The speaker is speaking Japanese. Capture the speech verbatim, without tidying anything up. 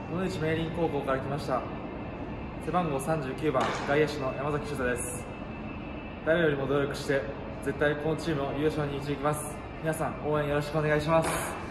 野口明林高校から来ました。背番号さんじゅうきゅうばん、外野手の山崎修太です。誰よりも努力して、絶対このチームを優勝に導きます。皆さん、応援よろしくお願いします。